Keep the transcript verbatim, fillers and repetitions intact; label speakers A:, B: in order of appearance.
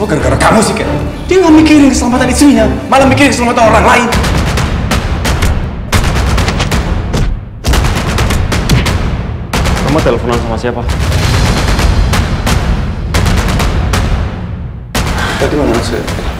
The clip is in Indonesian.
A: semua gara-gara kamu sih, Ken. Dia nggak mikirin keselamatan istrinya, malah mikirin keselamatan orang lain.
B: Kamu teleponan sama siapa?
A: Tadi mana sih?